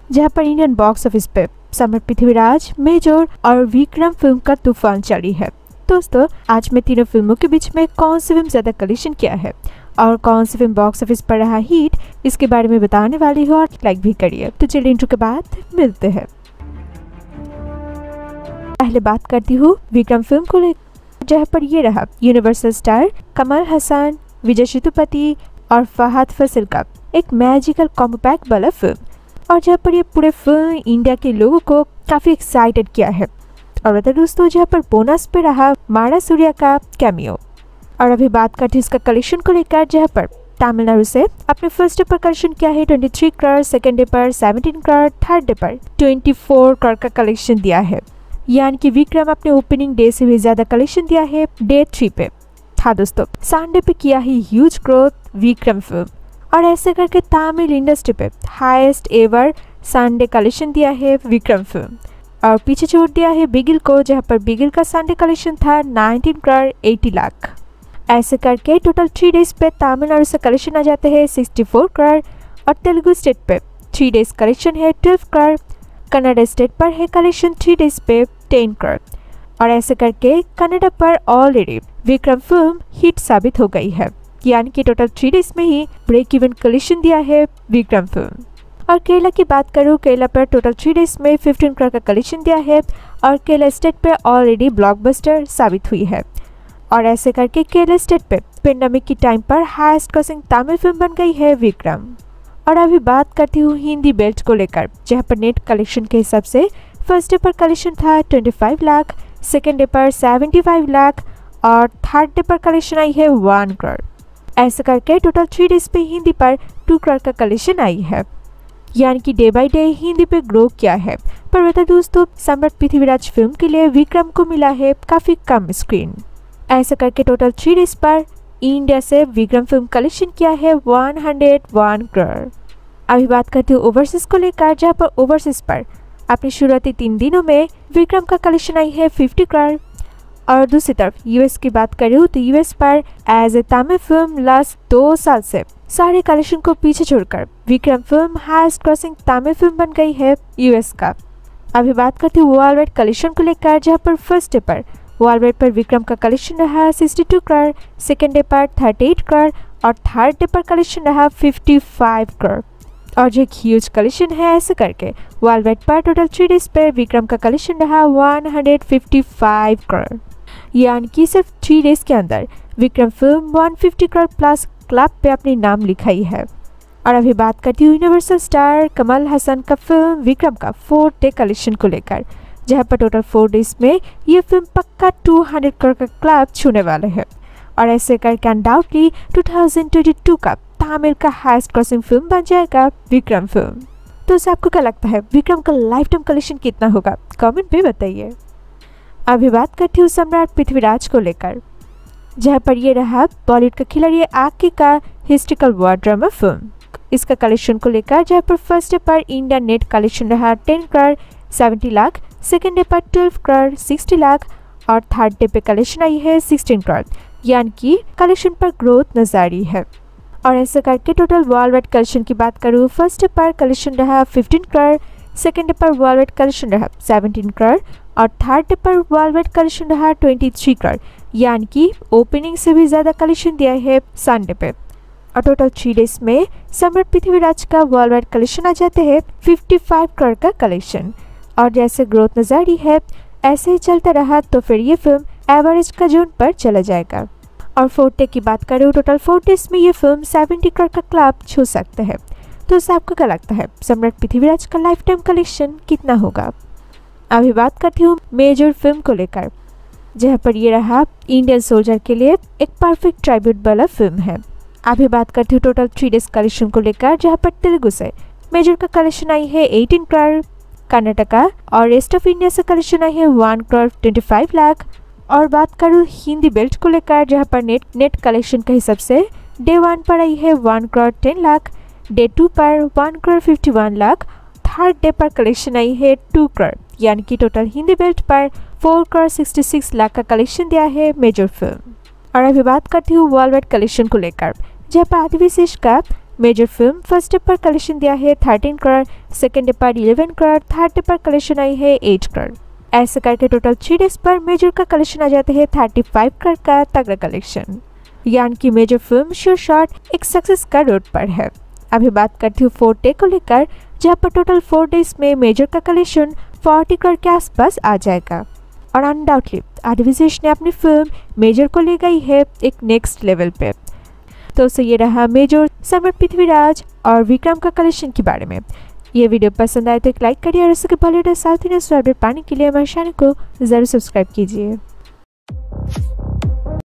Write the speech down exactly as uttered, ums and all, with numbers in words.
जहां पर Indian box office पे सम्राट पृथ्वीराज, मेजर और विक्रम फिल्म का तूफान जारी है। दोस्तों, आज मैं तीनों फिल्मों के बीच में कौन सी फिल्म ज्यादा कलेक्शन किया है और कौन सी फिल्म बॉक्स ऑफिस पर रहा हिट, इसके बारे में बताने वाली हूँ और लाइक भी करिए। तो चलिए इंट्रो के बाद मिलते हैं। पहले बात करती हूँ विक्रम फिल्म को लेकर, जहाँ पर ये रहा यूनिवर्सल स्टार कमल हसन, विजय सेतुपति और फहद फासिल का एक मैजिकल कॉम्बो पैक वाला फिल्म, और जहाँ पर ये पूरे फिल्म इंडिया के लोगों को काफी एक्साइटेड किया है। और बता दोस्तों, जहाँ पर बोनस पे रहा मारा सूर्या का कैमियो। और अभी बात करते हैं इसका कलेक्शन को लेकर, जहाँ पर तमिलनाडु से अपने फर्स्ट डे पर कलेक्शन किया है तेईस करोड़, सेकंड डे पर सत्रह करोड़, थर्ड डे पर चौबीस करोड़ का कलेक्शन दिया है। यानी कि विक्रम अपने ओपनिंग डे से भी ज्यादा कलेक्शन दिया है डे थ्री पे। हाँ दोस्तों, संडे पे किया है ह्यूज ग्रोथ विक्रम फिल्म, और ऐसे करके तमिल इंडस्ट्री पे हाईएस्ट एवर संडे कलेक्शन दिया है विक्रम फिल्म, और पीछे छोड़ दिया है बिगिल को, जहाँ पर बिगिल का संडे कलेक्शन था उन्नीस करोड़ अस्सी लाख। ऐसे करके टोटल थ्री डेज पे तमिलनाडु से कलेक्शन आ जाते हैं चौंसठ करोड़, और तेलुगु स्टेट पे थ्री डेज कलेक्शन है बारह करोड़, कन्नड़ स्टेट पर है कलेक्शन थ्री डेज पे दस करोड़। और ऐसे करके कन्नड़ा पर ऑलरेडी विक्रम फिल्म हिट साबित हो गई है, यानी कि टोटल थ्री डेज में ही ब्रेक इवन कलेक्शन दिया है विक्रम फिल्म। और केरला की बात करूँ, केरला पर टोटल थ्री डेज में पंद्रह करोड़ का कलेक्शन दिया है, और केरला स्टेट पे ऑलरेडी ब्लॉकबस्टर साबित हुई है। और ऐसे करके केरला स्टेट पे पेंडेमिक की टाइम पर हाईएस्ट क्रॉसिंग तमिल फिल्म बन गई है विक्रम। और अभी बात करती हूँ हिंदी बेल्ट को लेकर, जहाँ पर नेट कलेक्शन के हिसाब से फर्स्ट डे पर कलेक्शन था पच्चीस लाख, सेकेंड डे पर पचहत्तर लाख, और थर्ड डे पर कलेक्शन आई है वन करोड़। ऐसे करके टोटल थ्री डेज पे हिंदी पर टू करोड़ का कलेक्शन आई है, यानी कि डे बाय डे हिंदी पे ग्रो किया है। पर बता दोस्तों, सम्राट पृथ्वीराज फिल्म के लिए विक्रम को मिला है काफी कम स्क्रीन। ऐसा करके टोटल थ्री डेज पर इंडिया से विक्रम फिल्म कलेक्शन किया है एक सौ एक करोड़। अभी बात करते हैं ओवरसीज को लेकर, जहाँ पर ओवरसीज पर अपनी शुरुआती तीन दिनों में विक्रम का कलेक्शन आई है पचास करोड़। और दूसरी तरफ यूएस की बात करूँ तो यूएस पर as a Tamil film last दो साल से सारे कलेक्शन को पीछे छोड़कर Vikram film highest crossing Tamil film बन गई है यूएस का। अभी बात करते हैं वर्ल्ड वाइड कलेक्शन को लेकर, जहाँ पर फर्स्ट डे पर वर्ल्ड वाइड पर विक्रम का कलेक्शन रहा बासठ करोड़, सेकेंड डे पर अड़तीस करोड़, और थर्ड डे पर कलेक्शन रहा पचपन करोड़, और जो एक ह्यूज कलेक्शन है। ऐसे करके वर्ल्ड वाइड पर टोटल थ्री डेज पर विक्रम का कलेक्शन रहा एक सौ पचपन करोड़, यानी कि सिर्फ थ्री डेज के अंदर विक्रम फिल्म एक सौ पचास करोड़ प्लस क्लब पे अपनी नाम लिखाई है। और अभी बात करती हूँ यूनिवर्सल स्टार कमल हसन का फिल्म विक्रम का फोर्थ डे कलेक्शन को लेकर, जहाँ पर टोटल फोर डेज में ये फिल्म पक्का दो सौ करोड़ का क्लब छूने वाले हैं। और ऐसे करके अनडाउटली दो हज़ार बाईस का तमिल का हाईएस्ट क्रॉसिंग फिल्म बन जाएगा विक्रम फिल्म। तो उससे आपको क्या लगता है विक्रम का लाइफ टाइम कलेक्शन कितना होगा, कमेंट पे बताइए। अभी बात करती हूँ सम्राट पृथ्वीराज को लेकर, जहाँ पर ये रहा बॉलीवुड का खिलाड़ी आकी का हिस्ट्रिकल वॉर ड्रामा फिल्म। इसका कलेक्शन को लेकर, जहाँ पर फर्स्ट डे पर इंडिया नेट कलेक्शन रहा दस करोड़ सत्तर लाख, सेकेंड डे पर बारह करोड़ साठ लाख, और थर्ड डे पे कलेक्शन आई है सोलह करोड़, यानी कि कलेक्शन पर ग्रोथ नजर आ रही है। और ऐसे करके टोटल वर्ल्ड वाइड कलेक्शन की बात करूँ, फर्स्ट डे पर कलेक्शन रहा पंद्रह करोड़, सेकेंड डे पर वर्ल्ड वाइड कलेक्शन रहा सत्रह करोड़, और थर्ड डे पर वर्ल्ड वाइड कलेक्शन रहा तेईस करोड़, यानी कि ओपनिंग से भी ज्यादा कलेक्शन दिया है संडे पे। और टोटल थ्री डेज में सम्राट पृथ्वीराज का वर्ल्ड वाइड कलेक्शन आ जाते हैं पचपन करोड़ का कलेक्शन। और जैसे ग्रोथ नजर आ रही है, ऐसे ही चलता रहा तो फिर ये फिल्म एवरेज का जोन पर चला जाएगा। और फोर्थ डे की बात करूँ, टोटल फोर डेज में ये फिल्म सत्तर करोड़ का क्लब छू सकते हैं। तो उससे आपको क्या लगता है सम्राट पृथ्वीराज का लाइफ टाइम कलेक्शन कितना होगा। अभी बात करती हूँ मेजर फिल्म को लेकर, जहाँ पर ये रहा इंडियन सोल्जर के लिए एक परफेक्ट ट्राइब्यूट वाला फिल्म है। अभी बात करती हूँ टोटल थ्री डेज कलेक्शन को लेकर, जहाँ पर तेलुगु से मेजर का कलेक्शन आई है अठारह करोड़, कर्नाटका और रेस्ट ऑफ इंडिया से कलेक्शन आई है वन करोड़ पच्चीस लाख। और बात करूँ हिंदी बेल्ट को लेकर, जहाँ पर नेट नेट कलेक्शन के हिसाब से डे वन पर आई है one crore ten lakh, day two पर one crore fifty one lakh, third day पर कलेक्शन आई है टू करोड़, यानी कि टोटल हिंदी बेल्ट पर four crore sixty six lakh का कलेक्शन दिया है मेजर फिल्म। और अभी बात करती हूँ वर्ल्ड वाइड कलेक्शन को लेकर, जहाँ पर आदिविशेष का मेजर फिल्म फर्स्ट डे पर कलेक्शन दिया है थर्टीन करोड़, सेकेंड डे पर इलेवन करोड़, थर्ड डे पर कलेक्शन आई है एट करोड़। ऐसे करके टोटल थ्री डेज पर मेजर का कलेक्शन आ जाता है थर्टी फाइव करोड़ का तगड़ा कलेक्शन। यानी कि मेजर फिल्म श्योर शॉट एक सक्सेस का रोड पर है। अभी बात करती हूँ फोर्थ डे को लेकर, जहाँ पर टोटल फोर डेज में मेजर का कलेक्शन फोर्टी करोड़ के आसपास आ जाएगा। और अनडाउटली आदिविशेष ने अपनी फिल्म मेजर को ले गई है एक नेक्स्ट लेवल पे। तो से ये रहा मेजर, सम्राट पृथ्वीराज और विक्रम का कलेक्शन के बारे में। ये वीडियो पसंद आए तो एक लाइक करिए और इसके बॉलीवुड साउथ इंडियन अपडेट पाने के लिए हमारे चैनल को जरूर सब्सक्राइब कीजिए।